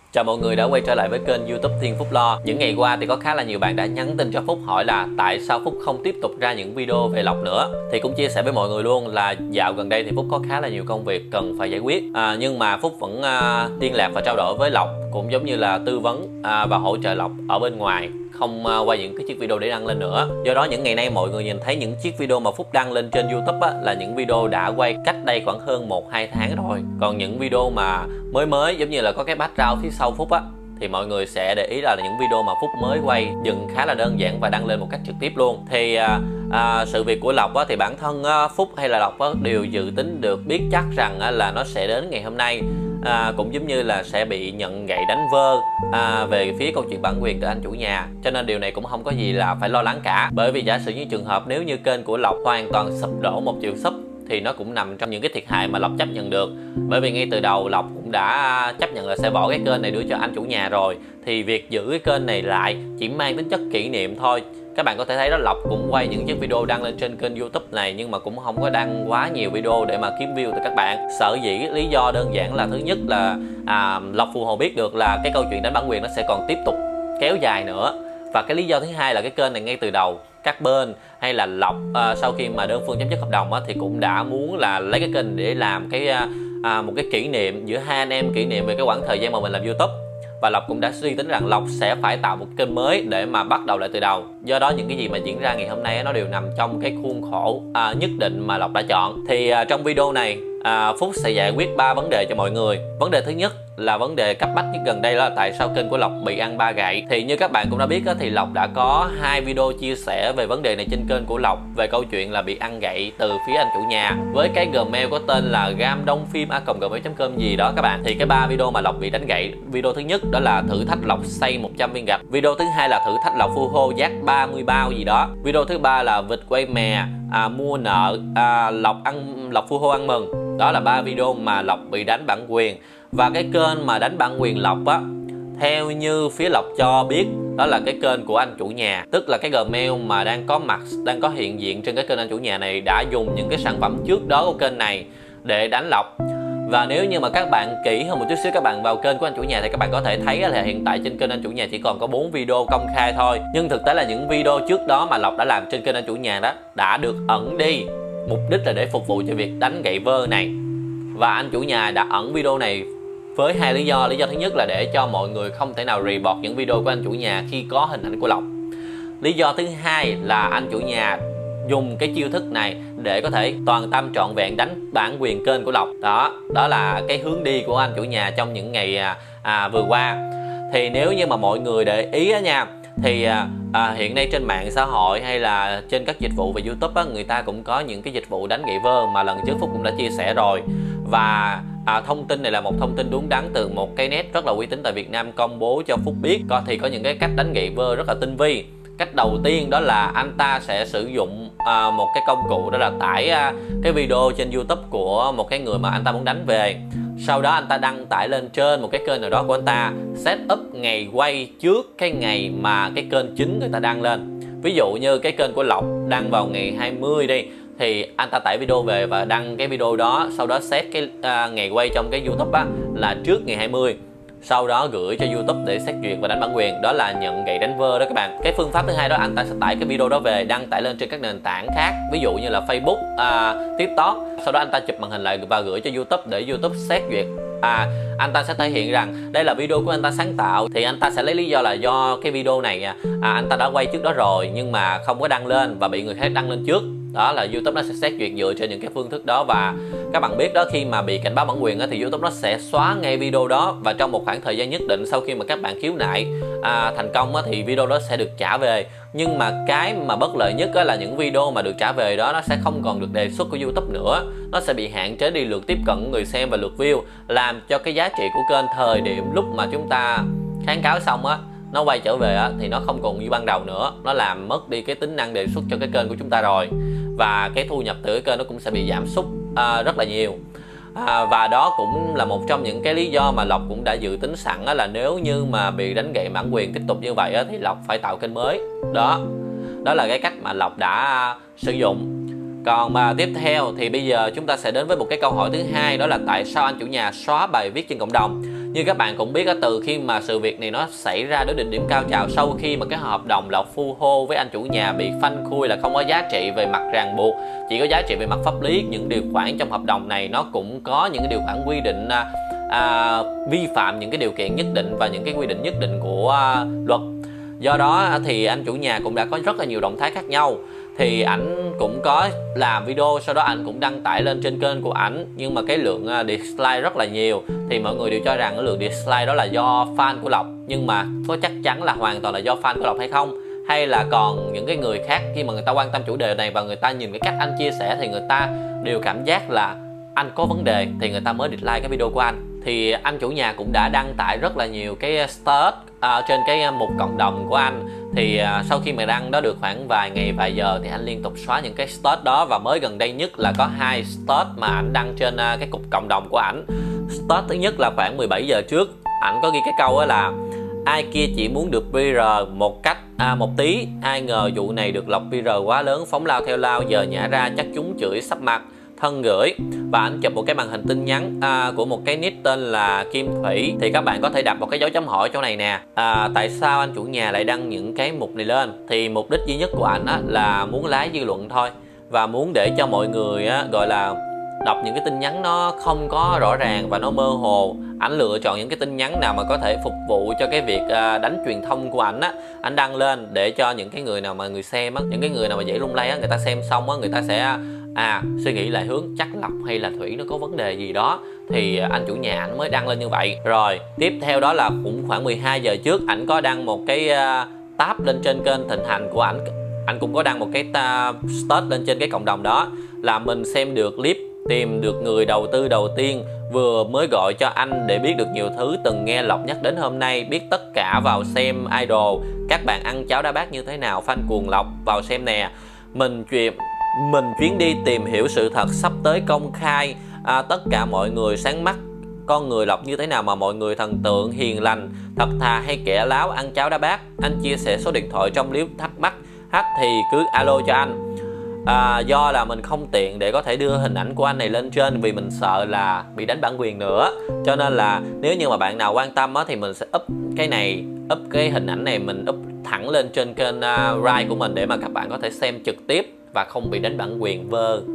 Chào mọi người đã quay trở lại với kênh YouTube Thiên Phúc Lo. Những ngày qua thì có khá là nhiều bạn đã nhắn tin cho Phúc hỏi là tại sao Phúc không tiếp tục ra những video về lộc nữa. Thì cũng chia sẻ với mọi người luôn là dạo gần đây thì Phúc có khá là nhiều công việc cần phải giải quyết. Nhưng mà Phúc vẫn liên lạc và trao đổi với Lộc, cũng giống như là tư vấn và hỗ trợ Lộc ở bên ngoài, không quay những cái chiếc video để đăng lên nữa. Do đó những ngày nay mọi người nhìn thấy những chiếc video mà Phúc đăng lên trên YouTube là những video đã quay cách đây khoảng hơn 1-2 tháng rồi. Còn những video mà mới giống như là có cái background phía sau Phúc thì mọi người sẽ để ý là những video mà Phúc mới quay dừng khá là đơn giản và đăng lên một cách trực tiếp luôn. Thì sự việc của Lộc thì bản thân Phúc hay là Lộc đều dự tính được, biết chắc rằng là nó sẽ đến ngày hôm nay. Cũng giống như là sẽ bị nhận gậy đánh vơ về phía câu chuyện bản quyền từ anh chủ nhà, cho nên điều này cũng không có gì là phải lo lắng cả. Bởi vì giả sử như trường hợp nếu như kênh của Lộc hoàn toàn sụp đổ 1 triệu sub thì nó cũng nằm trong những cái thiệt hại mà Lộc chấp nhận được. Bởi vì ngay từ đầu Lộc cũng đã chấp nhận là sẽ bỏ cái kênh này đưa cho anh chủ nhà rồi, thì việc giữ cái kênh này lại chỉ mang tính chất kỷ niệm thôi. Các bạn có thể thấy đó, Lộc cũng quay những chiếc video đăng lên trên kênh YouTube này nhưng mà cũng không có đăng quá nhiều video để mà kiếm view từ các bạn. Sở dĩ lý do đơn giản là thứ nhất là Lộc Phù Hồ biết được là cái câu chuyện đánh bản quyền nó sẽ còn tiếp tục kéo dài nữa. Và cái lý do thứ hai là cái kênh này ngay từ đầu các bên hay là Lộc sau khi mà đơn phương chấm dứt hợp đồng thì cũng đã muốn là lấy cái kênh để làm cái một cái kỷ niệm giữa hai anh em, kỷ niệm về cái quãng thời gian mà mình làm YouTube. Và Lộc cũng đã suy tính rằng Lộc sẽ phải tạo một kênh mới để mà bắt đầu lại từ đầu. Do đó những cái gì mà diễn ra ngày hôm nay nó đều nằm trong cái khuôn khổ nhất định mà Lộc đã chọn. Thì trong video này Phúc sẽ giải quyết 3 vấn đề cho mọi người. Vấn đề thứ nhất là vấn đề cấp bách nhất gần đây, đó là tại sao kênh của Lộc bị ăn 3 gậy. Thì như các bạn cũng đã biết thì Lộc đã có 2 video chia sẻ về vấn đề này trên kênh của Lộc, về câu chuyện là bị ăn gậy từ phía anh chủ nhà với cái Gmail có tên là gamdongphim@gmail.com gì đó các bạn. Thì cái 3 video mà Lộc bị đánh gậy, video thứ nhất đó là thử thách Lộc xây 100 viên gạch, video thứ hai là thử thách Lộc Phù Hô giác 30 bao gì đó, video thứ ba là vịt quay mè mua nợ Lộc Phù Hô ăn mừng. Đó là 3 video mà Lộc bị đánh bản quyền. Và cái kênh mà đánh bản quyền Lộc theo như phía Lộc cho biết, đó là cái kênh của anh chủ nhà, tức là cái Gmail mà đang có hiện diện trên cái kênh anh chủ nhà này đã dùng những cái sản phẩm trước đó của kênh này để đánh Lộc. Và nếu như mà các bạn kỹ hơn một chút xíu, các bạn vào kênh của anh chủ nhà thì các bạn có thể thấy là hiện tại trên kênh anh chủ nhà chỉ còn có 4 video công khai thôi. Nhưng thực tế là những video trước đó mà Lộc đã làm trên kênh anh chủ nhà đó đã được ẩn đi, mục đích là để phục vụ cho việc đánh gậy vơ này. Và anh chủ nhà đã ẩn video này với 2 lý do. Lý do thứ nhất là để cho mọi người không thể nào report những video của anh chủ nhà khi có hình ảnh của Lộc. Lý do thứ hai là anh chủ nhà dùng cái chiêu thức này để có thể toàn tâm trọn vẹn đánh bản quyền kênh của Lộc. Đó là cái hướng đi của anh chủ nhà trong những ngày vừa qua. Thì nếu như mà mọi người để ý nha, thì hiện nay trên mạng xã hội hay là trên các dịch vụ về YouTube người ta cũng có những cái dịch vụ đánh gậy vơ mà lần trước Phúc cũng đã chia sẻ rồi. Và thông tin này là một thông tin đúng đắn từ một cái net rất là uy tín tại Việt Nam công bố cho Phúc biết. Thì có những cái cách đánh gậy vơ rất là tinh vi. Cách đầu tiên đó là anh ta sẽ sử dụng một cái công cụ, đó là tải cái video trên YouTube của một cái người mà anh ta muốn đánh về. Sau đó anh ta đăng tải lên trên một cái kênh nào đó của anh ta, set up ngày quay trước cái ngày mà cái kênh chính người ta đăng lên. Ví dụ như cái kênh của Lộc đăng vào ngày 20 đi, thì anh ta tải video về và đăng cái video đó, sau đó set cái ngày quay trong cái YouTube là trước ngày 20. Sau đó gửi cho YouTube để xét duyệt và đánh bản quyền. Đó là nhận gậy đánh vơ đó các bạn. Cái phương pháp thứ hai đó, anh ta sẽ tải cái video đó về, đăng tải lên trên các nền tảng khác, ví dụ như là Facebook, TikTok. Sau đó anh ta chụp màn hình lại và gửi cho YouTube để YouTube xét duyệt. Anh ta sẽ thể hiện rằng đây là video của anh ta sáng tạo. Thì anh ta sẽ lấy lý do là do cái video này anh ta đã quay trước đó rồi nhưng mà không có đăng lên và bị người khác đăng lên trước. Đó là YouTube nó sẽ xét duyệt dựa trên những cái phương thức đó. Và các bạn biết đó, khi mà bị cảnh báo bản quyền thì YouTube nó sẽ xóa ngay video đó. Và trong một khoảng thời gian nhất định sau khi mà các bạn khiếu nại thành công thì video đó sẽ được trả về. Nhưng mà cái mà bất lợi nhất là những video mà được trả về đó nó sẽ không còn được đề xuất của YouTube nữa. Nó sẽ bị hạn chế đi lượt tiếp cận của người xem và lượt view, làm cho cái giá trị của kênh thời điểm lúc mà chúng ta kháng cáo xong nó quay trở về thì nó không còn như ban đầu nữa. Nó làm mất đi cái tính năng đề xuất cho cái kênh của chúng ta rồi. Và cái thu nhập từ cái kênh nó cũng sẽ bị giảm sút rất là nhiều. Và đó cũng là một trong những cái lý do mà Lộc cũng đã dự tính sẵn là nếu như mà bị đánh gậy bản quyền tiếp tục như vậy thì Lộc phải tạo kênh mới. Đó là cái cách mà Lộc đã sử dụng. Còn mà tiếp theo thì bây giờ chúng ta sẽ đến với một cái câu hỏi thứ hai, đó là tại sao anh chủ nhà xóa bài viết trên cộng đồng. Như các bạn cũng biết á, từ khi mà sự việc này nó xảy ra đến đỉnh điểm cao trào, sau khi mà cái hợp đồng Lộc Phu Hô với anh chủ nhà bị phanh khui là không có giá trị về mặt ràng buộc, chỉ có giá trị về mặt pháp lý, những điều khoản trong hợp đồng này nó cũng có những cái điều khoản quy định vi phạm những cái điều kiện nhất định và những cái quy định nhất định của luật. Do đó thì anh chủ nhà cũng đã có rất là nhiều động thái khác nhau. Thì ảnh cũng có làm video, sau đó ảnh cũng đăng tải lên trên kênh của ảnh, nhưng mà cái lượng dislike rất là nhiều. Thì mọi người đều cho rằng cái lượng dislike đó là do fan của Lộc, nhưng mà có chắc chắn là hoàn toàn là do fan của Lộc hay không, hay là còn những cái người khác khi mà người ta quan tâm chủ đề này và người ta nhìn cái cách anh chia sẻ thì người ta đều cảm giác là anh có vấn đề thì người ta mới dislike cái video của anh. Thì anh chủ nhà cũng đã đăng tải rất là nhiều cái status trên cái mục cộng đồng của anh. Thì sau khi mà đăng đó được khoảng vài ngày vài giờ thì anh liên tục xóa những cái status đó, và mới gần đây nhất là có 2 status mà ảnh đăng trên cái cục cộng đồng của ảnh. Status thứ nhất là khoảng 17 giờ trước, ảnh có ghi cái câu đó là ai kia chỉ muốn được PR một cách một tí, ai ngờ vụ này được lọc PR quá lớn, phóng lao theo lao, giờ nhả ra chắc chúng chửi sắp mặt, thân gửi. Và ảnh chụp một cái màn hình tin nhắn của một cái nick tên là Kim Thủy. Thì các bạn có thể đặt một cái dấu chấm hỏi chỗ này nè, tại sao anh chủ nhà lại đăng những cái mục này lên? Thì mục đích duy nhất của ảnh là muốn lái dư luận thôi, và muốn để cho mọi người gọi là đọc những cái tin nhắn nó không có rõ ràng và nó mơ hồ. Ảnh lựa chọn những cái tin nhắn nào mà có thể phục vụ cho cái việc đánh truyền thông của ảnh ảnh đăng lên để cho những cái người nào mà người xem những cái người nào mà dễ lung lay người ta xem xong người ta sẽ suy nghĩ lại hướng chắc Lộc hay là Thủy nó có vấn đề gì đó, thì anh chủ nhà ảnh mới đăng lên như vậy. Rồi tiếp theo đó là cũng khoảng 12 giờ trước, ảnh có đăng một cái tab lên trên kênh Thịnh Hành của ảnh. Ảnh cũng có đăng một cái status lên trên cái cộng đồng đó là mình xem được clip tìm được người đầu tư đầu tiên, vừa mới gọi cho anh để biết được nhiều thứ từng nghe Lộc nhắc đến hôm nay, biết tất cả vào xem idol, các bạn ăn cháo đá bát như thế nào, fan cuồng Lộc vào xem nè. Mình chuyến đi tìm hiểu sự thật sắp tới công khai, tất cả mọi người sáng mắt, con người Lộc như thế nào mà mọi người thần tượng, hiền lành, thật thà hay kẻ láo, ăn cháo đá bát. Anh chia sẻ số điện thoại trong clip, thắc mắc thì cứ alo cho anh. Do là mình không tiện để có thể đưa hình ảnh của anh này lên trên vì mình sợ là bị đánh bản quyền nữa, cho nên là nếu như mà bạn nào quan tâm thì mình sẽ up cái hình ảnh này, mình up thẳng lên trên kênh Rise của mình để mà các bạn có thể xem trực tiếp và không bị đánh bản quyền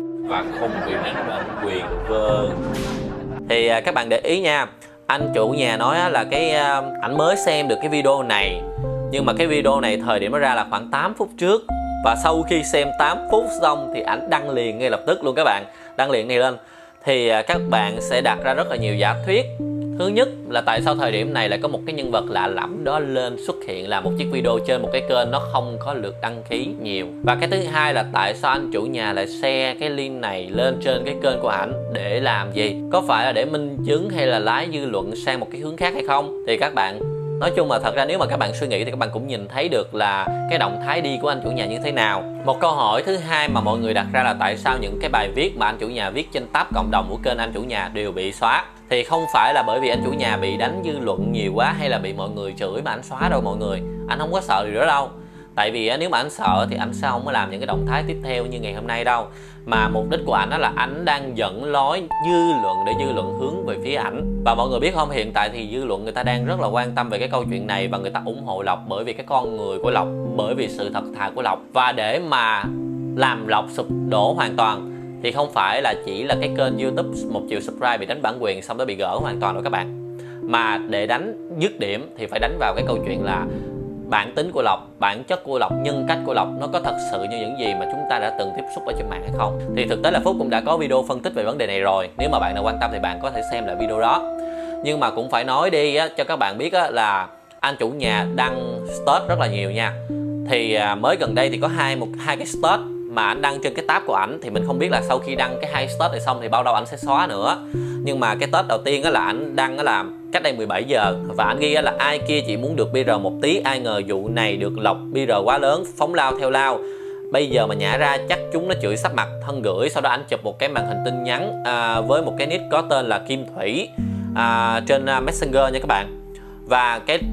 Thì các bạn để ý nha, anh chủ nhà nói là ảnh mới xem được cái video này, nhưng mà cái video này thời điểm nó ra là khoảng 8 phút trước. Và sau khi xem 8 phút xong thì ảnh đăng liền ngay lập tức luôn các bạn, đăng liền này lên. Thì các bạn sẽ đặt ra rất là nhiều giả thuyết. Thứ nhất là tại sao thời điểm này lại có một cái nhân vật lạ lẫm đó lên xuất hiện làm một chiếc video trên một cái kênh nó không có lượt đăng ký nhiều. Và cái thứ hai là tại sao anh chủ nhà lại share cái link này lên trên cái kênh của ảnh để làm gì? Có phải là để minh chứng hay là lái dư luận sang một cái hướng khác hay không? Thì các bạn nói chung là thật ra nếu mà các bạn suy nghĩ thì các bạn cũng nhìn thấy được là cái động thái đi của anh chủ nhà như thế nào. Một câu hỏi thứ hai mà mọi người đặt ra là tại sao những cái bài viết mà anh chủ nhà viết trên tab cộng đồng của kênh anh chủ nhà đều bị xóa. Thì không phải là bởi vì anh chủ nhà bị đánh dư luận nhiều quá hay là bị mọi người chửi mà anh xóa đâu mọi người. Anh không có sợ gì đó đâu. Tại vì nếu mà anh sợ thì anh sẽ không có làm những cái động thái tiếp theo như ngày hôm nay đâu. Mà mục đích của anh đó là anh đang dẫn lối dư luận để dư luận hướng về phía ảnh. Và mọi người biết không, hiện tại thì dư luận người ta đang rất là quan tâm về cái câu chuyện này và người ta ủng hộ Lộc bởi vì cái con người của Lộc, bởi vì sự thật thà của Lộc. Và để mà làm Lộc sụp đổ hoàn toàn thì không phải là chỉ là cái kênh YouTube 1 triệu subscribe bị đánh bản quyền xong đó bị gỡ hoàn toàn rồi các bạn. Mà để đánh dứt điểm thì phải đánh vào cái câu chuyện là bản tính của Lộc, bản chất của Lộc, nhân cách của Lộc nó có thật sự như những gì mà chúng ta đã từng tiếp xúc ở trên mạng hay không. Thì thực tế là Phúc cũng đã có video phân tích về vấn đề này rồi. Nếu mà bạn nào quan tâm thì bạn có thể xem lại video đó. Nhưng mà cũng phải nói đi cho các bạn biết là anh chủ nhà đăng status rất là nhiều nha. Thì mới gần đây thì có hai cái status mà anh đăng trên cái tab của ảnh. Thì mình không biết là sau khi đăng cái 2 status này xong thì bao lâu ảnh sẽ xóa nữa. Nhưng mà cái status đầu tiên là ảnh đăng là cách đây 17 giờ và anh ghi là ai kia chỉ muốn được PR một tí, ai ngờ vụ này được Lộc PR quá lớn, phóng lao theo lao, bây giờ mà nhả ra chắc chúng nó chửi sắp mặt, thân gửi. Sau đó anh chụp một cái màn hình tin nhắn với một cái nick có tên là Kim Thủy trên Messenger nha các bạn. Và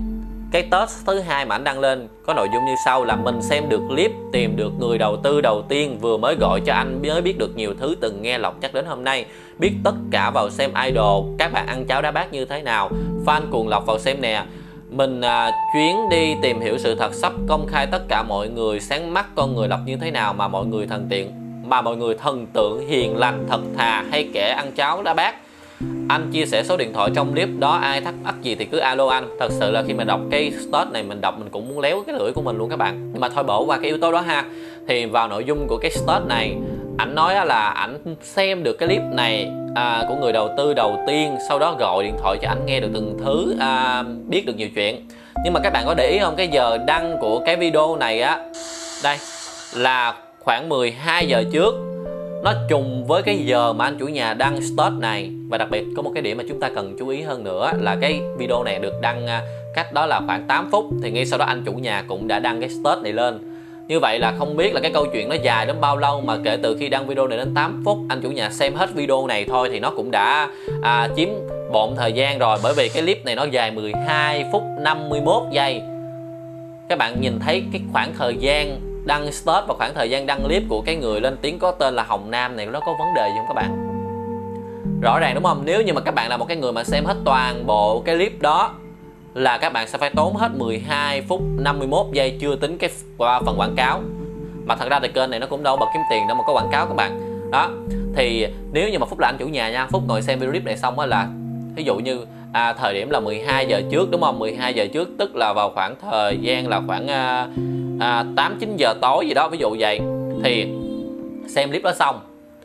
cái test thứ hai mà anh đăng lên có nội dung như sau là mình xem được clip tìm được người đầu tư đầu tiên vừa mới gọi cho anh mới biết được nhiều thứ từng nghe Lộc nhắc đến hôm nay, biết tất cả vào xem idol, các bạn ăn cháo đá bát như thế nào, fan cuồng Lộc vào xem nè, mình chuyến đi tìm hiểu sự thật sắp công khai tất cả mọi người, sáng mắt con người Lộc như thế nào mà mọi người thần tượng hiền lành thật thà hay kẻ ăn cháo đá bát. Anh chia sẻ số điện thoại trong clip đó, ai thắc mắc gì thì cứ alo anh. Thật sự là khi mà đọc cái stat này mình đọc mình cũng muốn léo cái lưỡi của mình luôn các bạn. Nhưng mà thôi bỏ qua cái yếu tố đó ha. Thì vào nội dung của cái stat này, ảnh nói là ảnh xem được cái clip này của người đầu tư đầu tiên, sau đó gọi điện thoại cho ảnh nghe được từng thứ, biết được nhiều chuyện. Nhưng mà các bạn có để ý không, cái giờ đăng của cái video này á, đây là khoảng 12 giờ trước, nó trùng với cái giờ mà anh chủ nhà đăng stat này. Và đặc biệt có một cái điểm mà chúng ta cần chú ý hơn nữa là cái video này được đăng cách đó là khoảng 8 phút. Thì ngay sau đó anh chủ nhà cũng đã đăng cái stat này lên. Như vậy là không biết là cái câu chuyện nó dài đến bao lâu, mà kể từ khi đăng video này đến 8 phút, anh chủ nhà xem hết video này thôi thì nó cũng đã chiếm bộn thời gian rồi. Bởi vì cái clip này nó dài 12 phút 51 giây. Các bạn nhìn thấy cái khoảng thời gian đăng stat và khoảng thời gian đăng clip của cái người lên tiếng có tên là Hồng Nam này, nó có vấn đề gì không các bạn? Rõ ràng đúng không? Nếu như mà các bạn là một cái người mà xem hết toàn bộ cái clip đó là các bạn sẽ phải tốn hết 12 phút 51 giây, chưa tính cái phần quảng cáo. Mà thật ra thì kênh này nó cũng đâu bật kiếm tiền đâu mà có quảng cáo các bạn. Đó. Thì nếu như mà Phúc là anh chủ nhà nha, Phúc ngồi xem video clip này xong á là ví dụ như thời điểm là 12 giờ trước đúng không? 12 giờ trước tức là vào khoảng thời gian là khoảng 8-9 giờ tối gì đó ví dụ vậy. Thì xem clip đó xong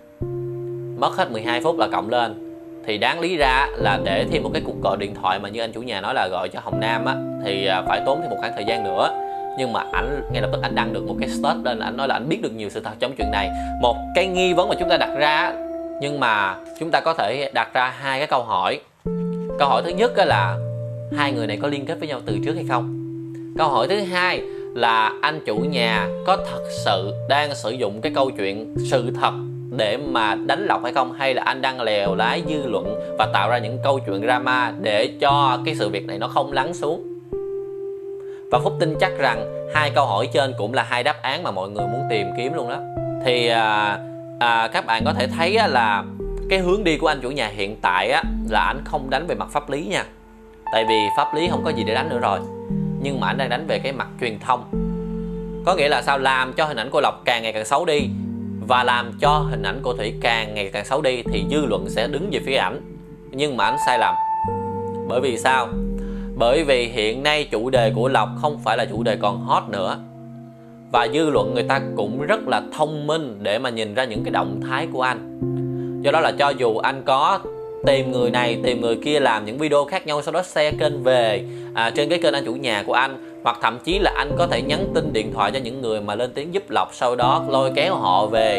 mất hết 12 phút là cộng lên. Thì đáng lý ra là để thêm một cái cuộc gọi điện thoại mà như anh chủ nhà nói là gọi cho Hồng Nam á, thì phải tốn thêm một khoảng thời gian nữa. Nhưng mà ảnh ngay lập tức anh đăng được một cái stat lên, anh nói là anh biết được nhiều sự thật trong chuyện này. Một cái nghi vấn mà chúng ta đặt ra, nhưng mà chúng ta có thể đặt ra hai cái câu hỏi. Câu hỏi thứ nhất là hai người này có liên kết với nhau từ trước hay không? Câu hỏi thứ hai là anh chủ nhà có thật sự đang sử dụng cái câu chuyện sự thật để mà đánh Lộc hay không, hay là anh đang lèo lái dư luận và tạo ra những câu chuyện drama để cho cái sự việc này nó không lắng xuống. Và Phúc tin chắc rằng hai câu hỏi trên cũng là hai đáp án mà mọi người muốn tìm kiếm luôn đó. Thì các bạn có thể thấy là cái hướng đi của anh chủ nhà hiện tại á, là anh không đánh về mặt pháp lý nha. Tại vì pháp lý không có gì để đánh nữa rồi. Nhưng mà anh đang đánh về cái mặt truyền thông. Có nghĩa là sao? Làm cho hình ảnh cô Lộc càng ngày càng xấu đi và làm cho hình ảnh cô Thủy càng ngày càng xấu đi thì dư luận sẽ đứng về phía ảnh. Nhưng mà anh sai lầm. Bởi vì sao? Bởi vì hiện nay chủ đề của Lộc không phải là chủ đề còn hot nữa. Và dư luận người ta cũng rất là thông minh để mà nhìn ra những cái động thái của anh. Do đó là cho dù anh có tìm người này tìm người kia làm những video khác nhau, sau đó share kênh về trên cái kênh anh chủ nhà của anh, hoặc thậm chí là anh có thể nhắn tin điện thoại cho những người mà lên tiếng giúp Lộc, sau đó lôi kéo họ về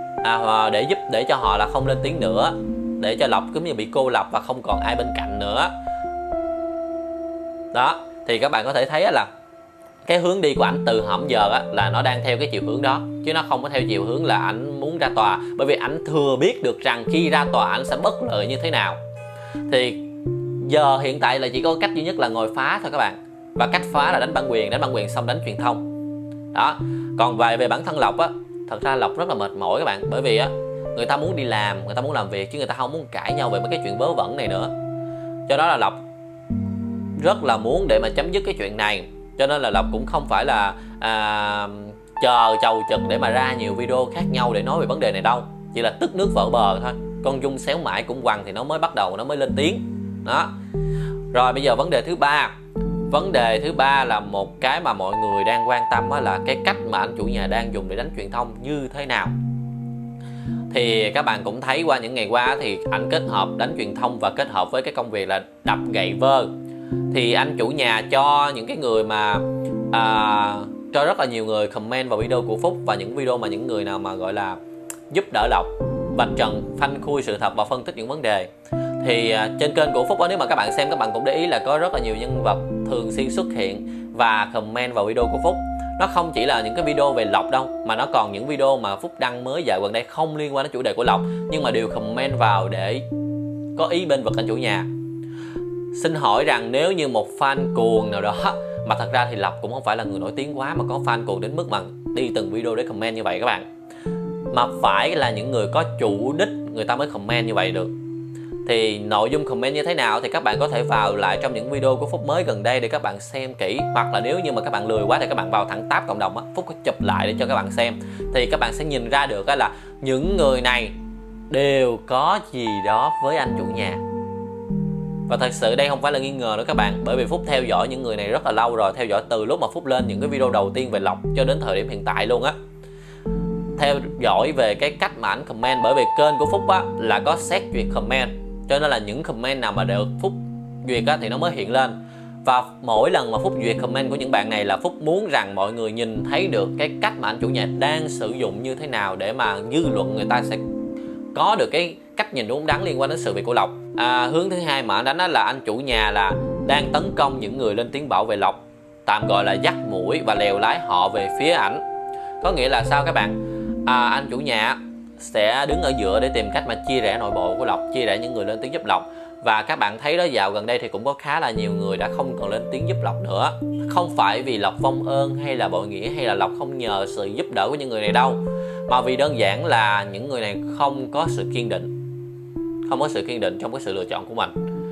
để cho họ là không lên tiếng nữa, để cho Lộc cứ như bị cô lập và không còn ai bên cạnh nữa. Đó, thì các bạn có thể thấy là cái hướng đi của ảnh từ hổm giờ á, là nó đang theo cái chiều hướng đó, chứ nó không có theo chiều hướng là ảnh muốn ra tòa. Bởi vì ảnh thừa biết được rằng khi ra tòa ảnh sẽ bất lợi như thế nào. Thì giờ hiện tại là chỉ có cách duy nhất là ngồi phá thôi các bạn. Và cách phá là đánh bản quyền xong đánh truyền thông. Đó. Còn về bản thân Lộc á, thật ra Lộc rất là mệt mỏi các bạn. Bởi vì á, người ta muốn đi làm, người ta muốn làm việc, chứ người ta không muốn cãi nhau về mấy cái chuyện vớ vẩn này nữa. Cho đó là Lộc rất là muốn để mà chấm dứt cái chuyện này. Cho nên là Lộc cũng không phải là chờ chầu chực để mà ra nhiều video khác nhau để nói về vấn đề này đâu. Chỉ là tức nước vỡ bờ thôi. Con Dung xéo mãi cũng quằn thì nó mới bắt đầu, nó mới lên tiếng. Đó. Rồi bây giờ vấn đề thứ ba. Vấn đề thứ ba là một cái mà mọi người đang quan tâm đó là cái cách mà anh chủ nhà đang dùng để đánh truyền thông như thế nào. Thì các bạn cũng thấy qua những ngày qua thì anh kết hợp đánh truyền thông và kết hợp với cái công việc là đập gậy vơ. Thì anh chủ nhà cho những cái người mà cho rất là nhiều người comment vào video của Phúc, và những video mà những người nào mà gọi là giúp đỡ Lộc, vạch trần phanh khui sự thật và phân tích những vấn đề. Thì trên kênh của Phúc đó, nếu mà các bạn xem các bạn cũng để ý là có rất là nhiều nhân vật thường xuyên xuất hiện và comment vào video của Phúc. Nó không chỉ là những cái video về Lộc đâu, mà nó còn những video mà Phúc đăng mới dạo gần đây không liên quan đến chủ đề của Lộc, nhưng mà đều comment vào để có ý bên vực anh chủ nhà. Xin hỏi rằng nếu như một fan cuồng nào đó, mà thật ra thì Lộc cũng không phải là người nổi tiếng quá mà có fan cuồng đến mức mà đi từng video để comment như vậy các bạn, mà phải là những người có chủ đích người ta mới comment như vậy được. Thì nội dung comment như thế nào thì các bạn có thể vào lại trong những video của Phúc mới gần đây để các bạn xem kỹ. Hoặc là nếu như mà các bạn lười quá thì các bạn vào thẳng tab cộng đồng á, Phúc có chụp lại để cho các bạn xem. Thì các bạn sẽ nhìn ra được là những người này đều có gì đó với anh chủ nhà. Và thật sự đây không phải là nghi ngờ nữa các bạn, bởi vì Phúc theo dõi những người này rất là lâu rồi, theo dõi từ lúc mà Phúc lên những cái video đầu tiên về Lộc cho đến thời điểm hiện tại luôn á. Theo dõi về cái cách mà ảnh comment, bởi vì kênh của Phúc á là có xét duyệt comment, cho nên là những comment nào mà được Phúc duyệt á thì nó mới hiện lên. Và mỗi lần mà Phúc duyệt comment của những bạn này là Phúc muốn rằng mọi người nhìn thấy được cái cách mà anh chủ nhà đang sử dụng như thế nào để mà dư luận người ta sẽ có được cái cách nhìn đúng đắn liên quan đến sự việc của Lộc. Hướng thứ hai mà anh đánh là anh chủ nhà là đang tấn công những người lên tiếng bảo vệ Lộc, tạm gọi là dắt mũi và lèo lái họ về phía ảnh. Có nghĩa là sao các bạn? Anh chủ nhà sẽ đứng ở giữa để tìm cách mà chia rẽ nội bộ của Lộc, chia rẽ những người lên tiếng giúp Lộc. Và các bạn thấy đó, dạo gần đây thì cũng có khá là nhiều người đã không còn lên tiếng giúp Lộc nữa. Không phải vì Lộc vong ơn hay là bội nghĩa hay là Lộc không nhờ sự giúp đỡ của những người này đâu, mà vì đơn giản là những người này không có sự kiên định, không có sự kiên định trong cái sự lựa chọn của mình.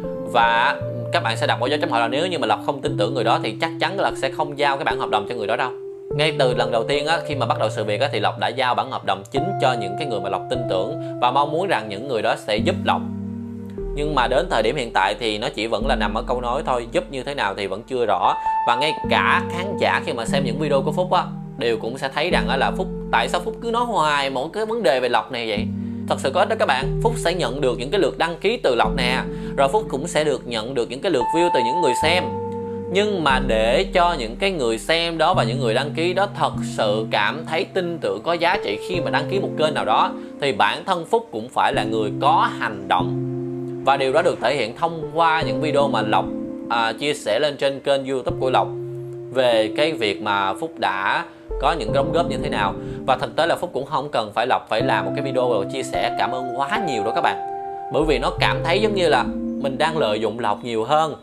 Và các bạn sẽ đặt một dấu chấm hỏi là nếu như mà Lộc không tin tưởng người đó thì chắc chắn là sẽ không giao cái bản hợp đồng cho người đó đâu. Ngay từ lần đầu tiên á, khi mà bắt đầu sự việc á, thì Lộc đã giao bản hợp đồng chính cho những cái người mà Lộc tin tưởng và mong muốn rằng những người đó sẽ giúp Lộc. Nhưng mà đến thời điểm hiện tại thì nó chỉ vẫn là nằm ở câu nói thôi, giúp như thế nào thì vẫn chưa rõ. Và ngay cả khán giả khi mà xem những video của Phúc á, đều cũng sẽ thấy rằng là Phúc, tại sao Phúc cứ nói hoài một cái vấn đề về Lộc này vậy? Thật sự có ích đó các bạn. Phúc sẽ nhận được những cái lượt đăng ký từ Lộc nè, rồi Phúc cũng sẽ nhận được những cái lượt view từ những người xem. Nhưng mà để cho những cái người xem đó và những người đăng ký đó thật sự cảm thấy tin tưởng, có giá trị khi mà đăng ký một kênh nào đó, thì bản thân Phúc cũng phải là người có hành động. Và điều đó được thể hiện thông qua những video mà Lộc chia sẻ lên trên kênh YouTube của Lộc về cái việc mà Phúc đã có những đóng góp như thế nào. Và thực tế là Phúc cũng không cần phải Lộc phải làm một cái video rồi chia sẻ cảm ơn quá nhiều đó các bạn, bởi vì nó cảm thấy giống như là mình đang lợi dụng Lộc nhiều hơn.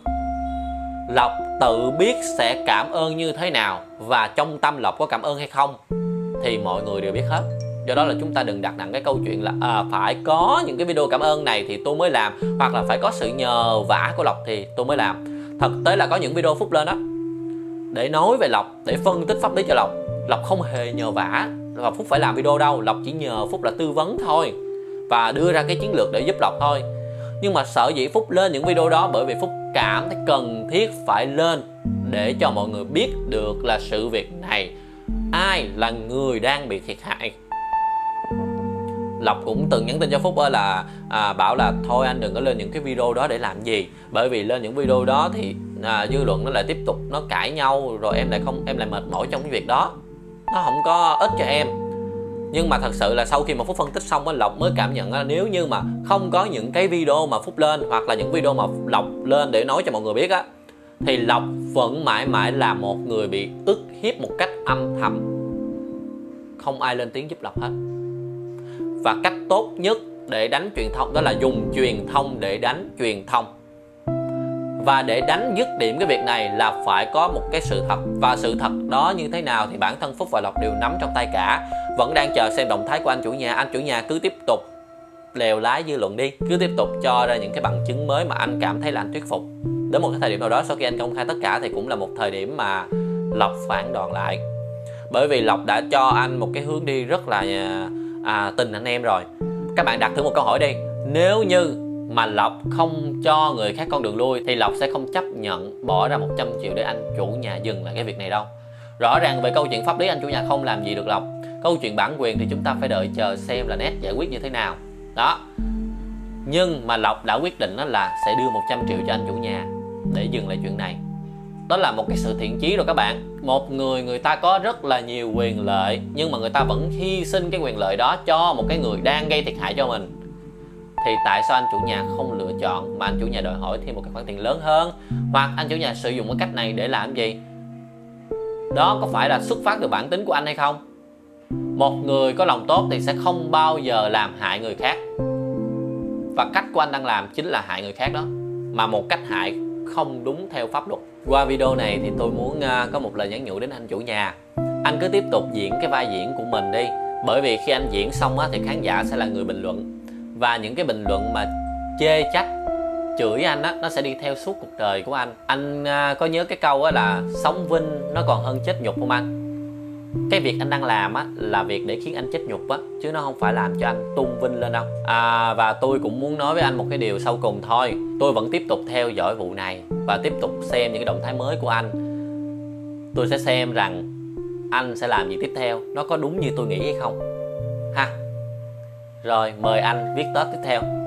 Lộc tự biết sẽ cảm ơn như thế nào, và trong tâm Lộc có cảm ơn hay không thì mọi người đều biết hết. Do đó là chúng ta đừng đặt nặng cái câu chuyện là phải có những cái video cảm ơn này thì tôi mới làm, hoặc là phải có sự nhờ vả của Lộc thì tôi mới làm. Thực tế là có những video Phúc lên đó để nói về Lộc, để phân tích pháp lý cho Lộc, Lộc không hề nhờ vả và Phúc phải làm video đâu. Lộc chỉ nhờ Phúc là tư vấn thôi và đưa ra cái chiến lược để giúp Lộc thôi. Nhưng mà sở dĩ Phúc lên những video đó bởi vì Phúc cảm thấy cần thiết phải lên để cho mọi người biết được là sự việc này ai là người đang bị thiệt hại. Lộc cũng từng nhắn tin cho Phúc là bảo là thôi anh đừng có lên những cái video đó để làm gì, bởi vì lên những video đó thì dư luận nó lại tiếp tục nó cãi nhau, rồi em lại mệt mỏi trong cái việc đó, nó không có ích cho em. Nhưng mà thật sự là sau khi mà Phúc phân tích xong á, Lộc mới cảm nhận là nếu như mà không có những cái video mà Phúc lên, hoặc là những video mà Lộc lên để nói cho mọi người biết á, thì Lộc vẫn mãi mãi là một người bị ức hiếp một cách âm thầm, không ai lên tiếng giúp Lộc hết. Và cách tốt nhất để đánh truyền thông đó là dùng truyền thông để đánh truyền thông. Và để đánh dứt điểm cái việc này là phải có một cái sự thật. Và sự thật đó như thế nào thì bản thân Phúc và Lộc đều nắm trong tay cả. Vẫn đang chờ xem động thái của anh chủ nhà. Anh chủ nhà cứ tiếp tục lèo lái dư luận đi, cứ tiếp tục cho ra những cái bằng chứng mới mà anh cảm thấy là anh thuyết phục. Đến một cái thời điểm nào đó sau khi anh công khai tất cả thì cũng là một thời điểm mà Lộc phản đòn lại. Bởi vì Lộc đã cho anh một cái hướng đi rất là tình anh em rồi. Các bạn đặt thử một câu hỏi đi, nếu như mà Lộc không cho người khác con đường lui thì Lộc sẽ không chấp nhận bỏ ra 100 triệu để anh chủ nhà dừng lại cái việc này đâu. Rõ ràng về câu chuyện pháp lý anh chủ nhà không làm gì được Lộc. Câu chuyện bản quyền thì chúng ta phải đợi chờ xem là Net giải quyết như thế nào đó. Nhưng mà Lộc đã quyết định đó là sẽ đưa 100 triệu cho anh chủ nhà để dừng lại chuyện này. Đó là một cái sự thiện chí rồi các bạn. Một người ta có rất là nhiều quyền lợi, nhưng mà người ta vẫn hy sinh cái quyền lợi đó cho một cái người đang gây thiệt hại cho mình. Thì tại sao anh chủ nhà không lựa chọn mà anh chủ nhà đòi hỏi thêm một cái khoản tiền lớn hơn? Hoặc anh chủ nhà sử dụng cái cách này để làm gì? Đó có phải là xuất phát từ bản tính của anh hay không? Một người có lòng tốt thì sẽ không bao giờ làm hại người khác. Và cách của anh đang làm chính là hại người khác đó. Mà một cách hại không đúng theo pháp luật. Qua video này thì tôi muốn có một lời nhắn nhủ đến anh chủ nhà. Anh cứ tiếp tục diễn cái vai diễn của mình đi, bởi vì khi anh diễn xong á, thì khán giả sẽ là người bình luận, và những cái bình luận mà chê trách, chửi anh á, nó sẽ đi theo suốt cuộc đời của anh. Anh có nhớ cái câu á là sống vinh nó còn hơn chết nhục không anh? Cái việc anh đang làm á là việc để khiến anh chết nhục á, chứ nó không phải làm cho anh tung vinh lên đâu. Và tôi cũng muốn nói với anh một cái điều sau cùng thôi. Tôi vẫn tiếp tục theo dõi vụ này và tiếp tục xem những cái động thái mới của anh. Tôi sẽ xem rằng anh sẽ làm gì tiếp theo, nó có đúng như tôi nghĩ hay không ha. Rồi mời anh viết Tết tiếp theo.